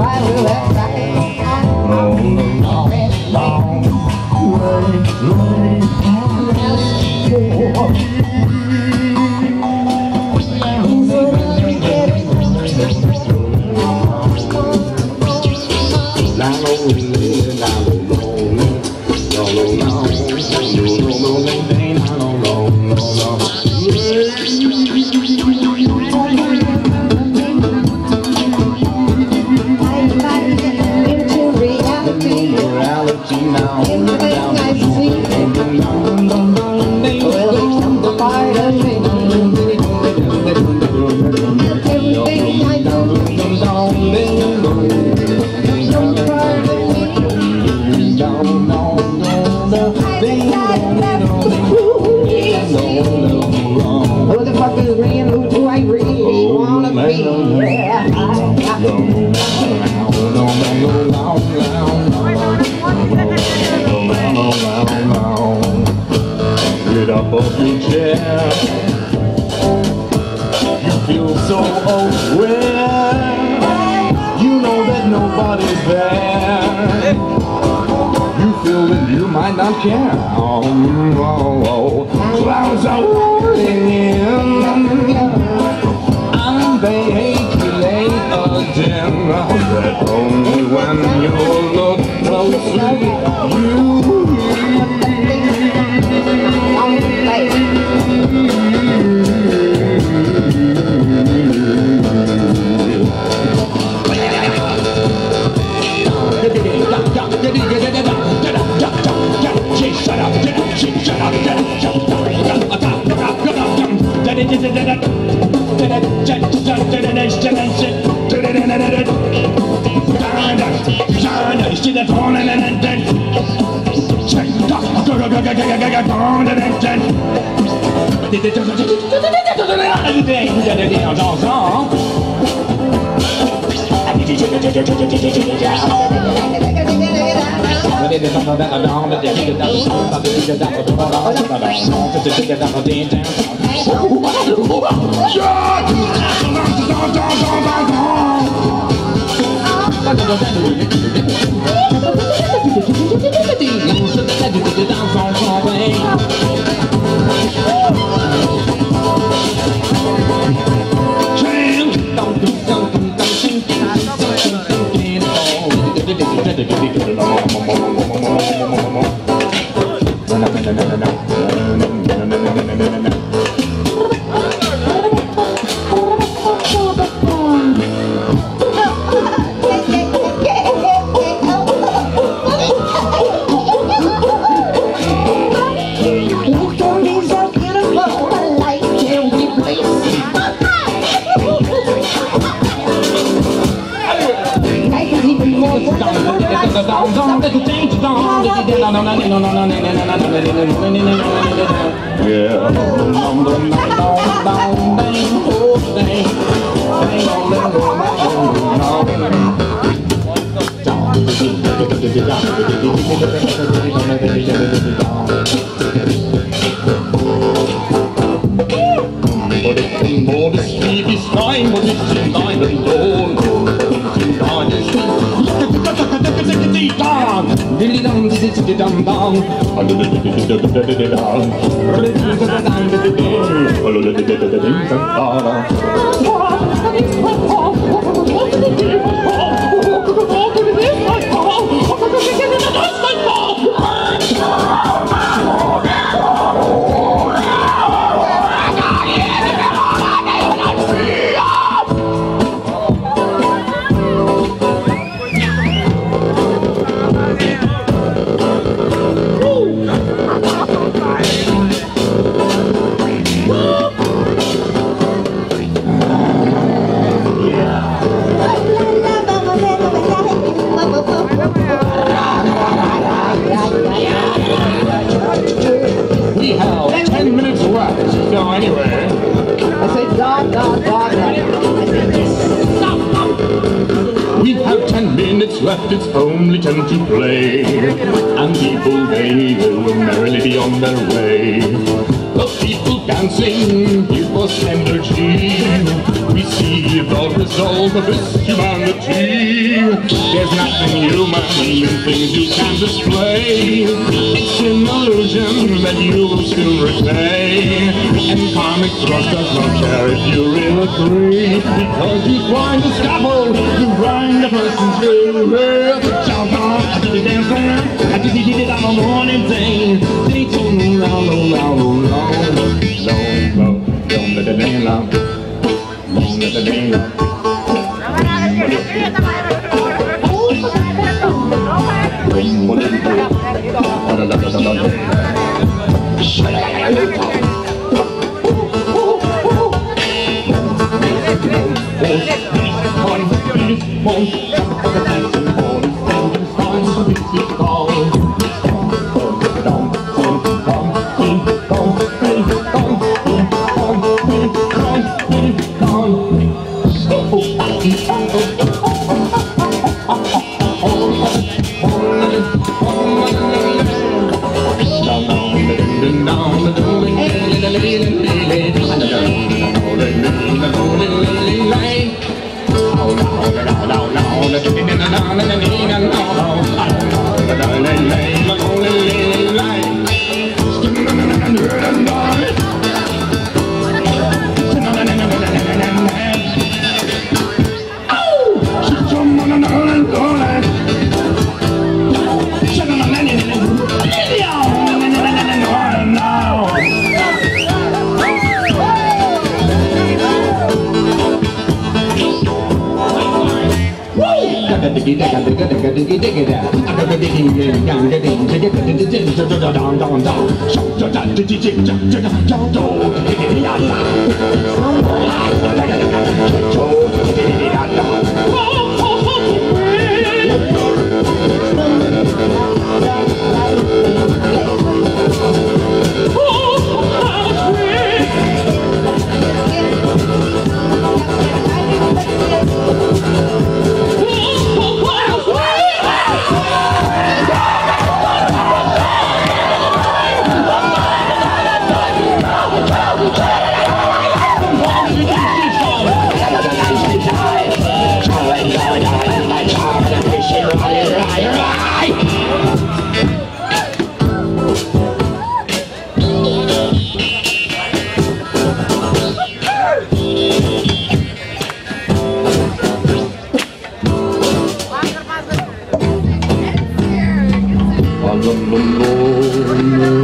Get up off your chair. You feel so aware. You know that nobody's there. You feel that you might not care. Clouds are rolling in, and they hate you late again. That only when you look closely, you left, it's only time to play, and people they will merrily be on their way. The people dancing give us energy. We see the result of this humanity. There's nothing human in things you can display. It's an illusion that you will still retain. And karmic thrust does not care if you really agree, because you grind the scaffold to grind the person's will. Shout out, I did the dance around, I did it on the morning thing. They told me round, round, round, round, round, round, round, the day long, the day long. All alone.